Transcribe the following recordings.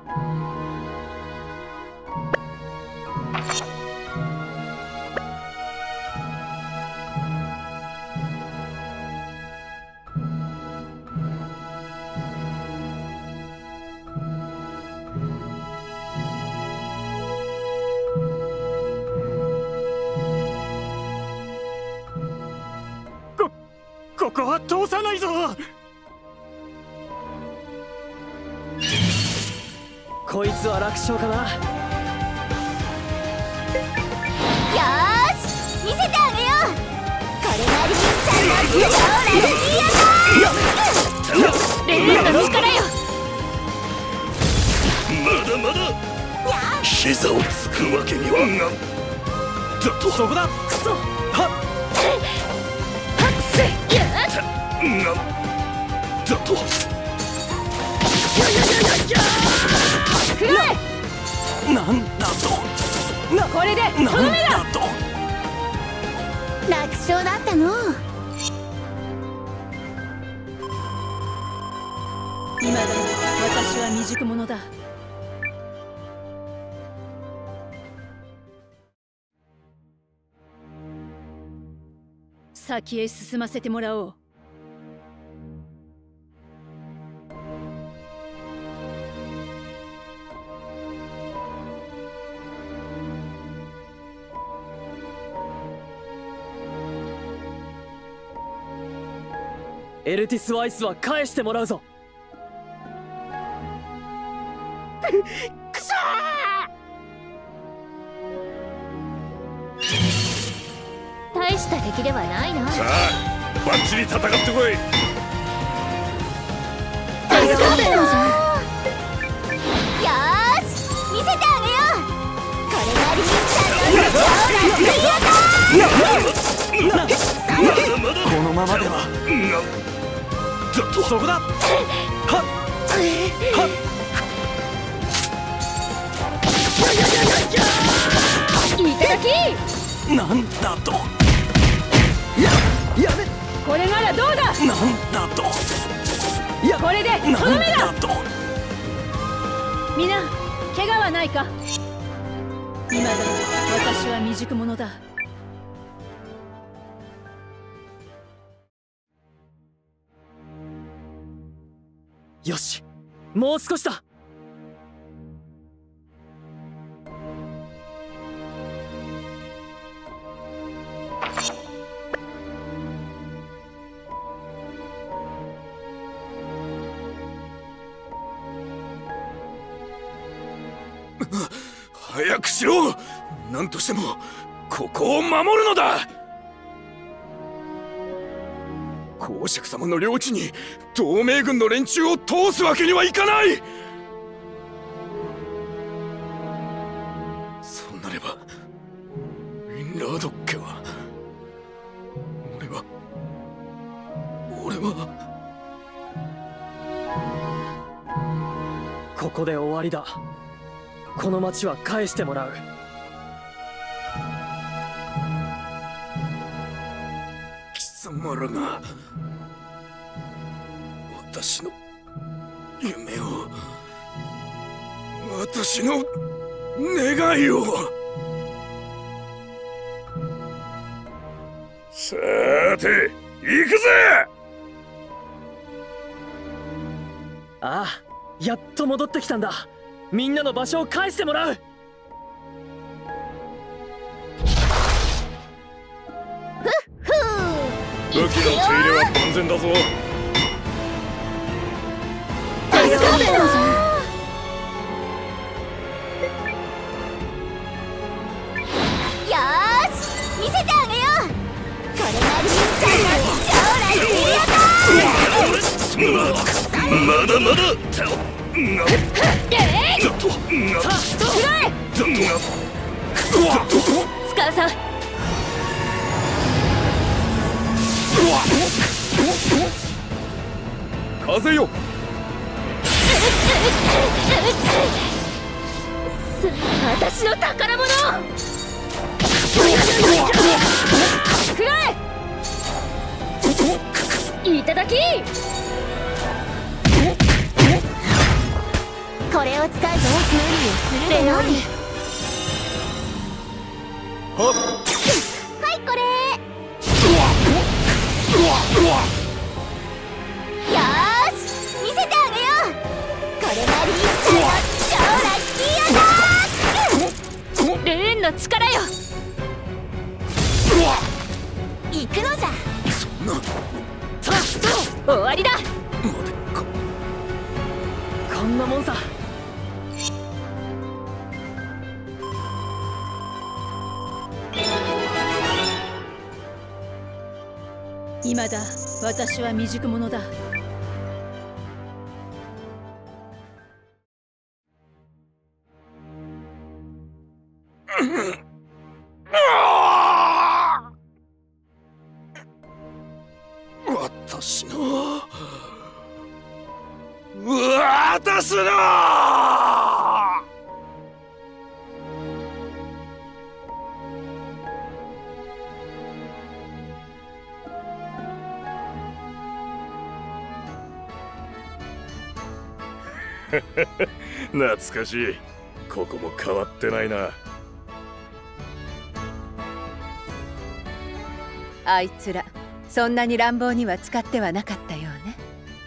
ここは通さないぞ。 こいつは楽勝かな。 よーし見せてあげよう。これがりんちゃんの超ラッキーアタック。レインの力よ。 まだまだ膝をつくわけにはだと。そこだ。クソ。はっだと。 くらえ。 なんだと。 これでとどめだ。楽勝だったの。 今だ私は未熟者だ。先へ進ませてもらおう。 エルティス・ワイスは返してもらうぞ。 くそー。大した敵ではないな。 さあバッチリ戦ってこい。 助かったのじゃ。よーし見せてあげよう。これがりんちゃんの超ラッキーアタック。 このままではだと。そこだ。はっはっ。 いただき。 なんだと。やめ。 これならどうだ。 なんだと。 これでとどめだ。みんな怪我はないか。今だ私は未熟者だ。 よし、もう少しだ。 早くしろ。何としてもここを守るのだ。公爵様の領地に同盟軍の連中を通すわけにはいかない。そうなればウィンラード家は俺はここで終わりだ。この町は返してもらう。 貴様らが私の夢を、私の願いを。さーて行くぜ。 ああ、やっと戻ってきたんだ。みんなの場所を返してもらう。 武器の手入れは万全だぞ。 助かったのじゃ。よーし見せてあげよう。これがりんちゃんの超ラッキーアタック。 まだまだ。 使うさ。 風よ。 私の宝物。くらえ。いただき。ここれを使うぞ。無理をするでよい。はいこれ。よーし見せてあげよう。これがリンちゃんの超ラッキーアタック。 ルーンの力よ。 行くのじゃ。 そんな終わりだ。 までか。 こんなもんさ。 今だ私は未熟者だ。 私の懐かしい。ここも変わってないな。 あいつらそんなに乱暴には使ってはなかったようね。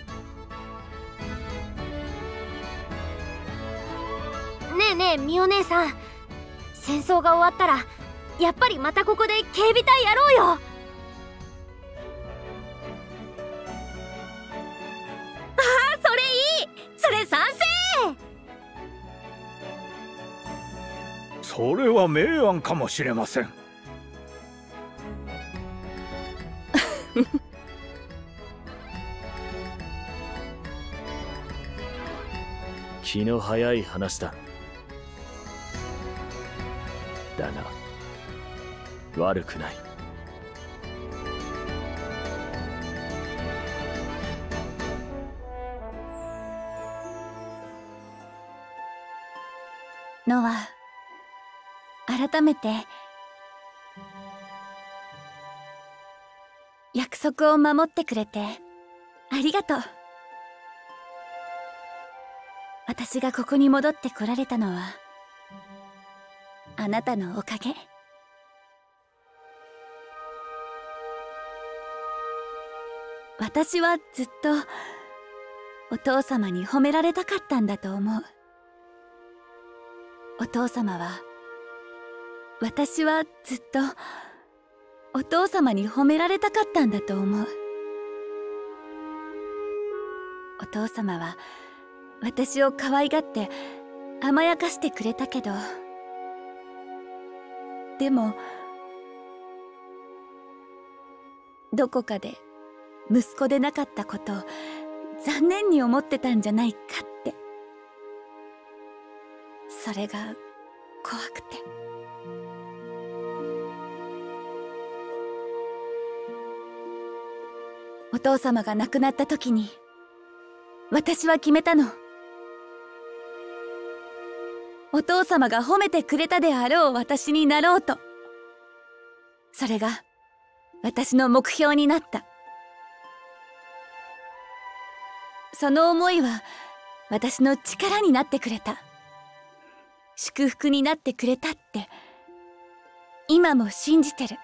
ねえねえミオ姉さん、戦争が終わったらやっぱりまたここで警備隊やろうよ。ああそれいい。それ賛成。 それは明暗かもしれません。 気の早い話だ。だが悪くない。 ノア、改めて約束を守ってくれてありがとう。私がここに戻ってこられたのはあなたのおかげ。私はずっとお父様に褒められたかったんだと思う。お父様は、私はずっとお父様に褒められたかったんだと思う。お父様は私を可愛がって甘やかしてくれたけど、でもどこかで息子でなかったことを残念に思ってたんじゃないかって。それが怖くて。お父様が亡くなった時に私は決めたの。お父様が褒めてくれたであろう私になろうと。それが私の目標になった。その思いは私の力になってくれた。祝福になってくれたって今も信じてる。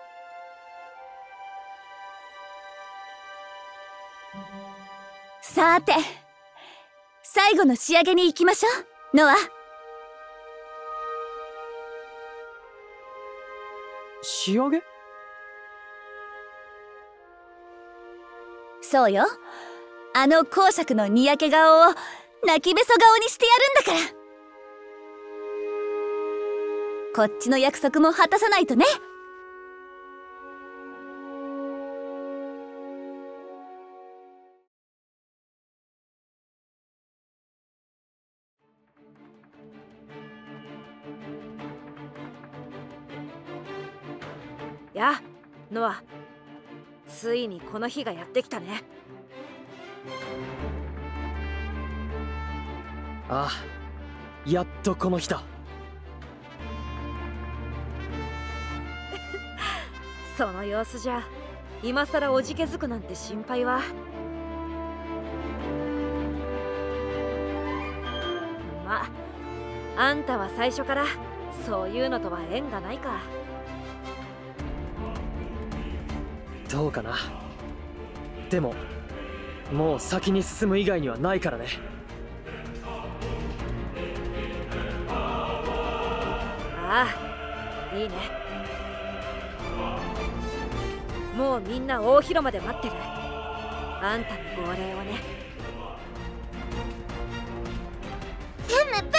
さて、最後の仕上げに行きましょう、ノア。 仕上げ？ そうよ。あの公爵のにやけ顔を泣きべそ顔にしてやるんだから。こっちの約束も果たさないとね。 や、ノア。ついにこの日がやってきたね。 ああ、やっとこの日だ。 その様子じゃ今さらおじけづくなんて心配は。 まあんたは最初からそういうのとは縁がないか。 どうかな。でももう先に進む以外にはないからね。 ああ、いいね。もうみんな大広間で待ってる。あんたの号令をね。 ふむ